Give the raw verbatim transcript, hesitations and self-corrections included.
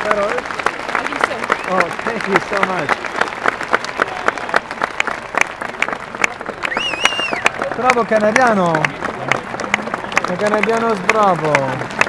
Carol? I think so. Oh, thank you so much. Bravo canadiano! Un canadiano sbravo!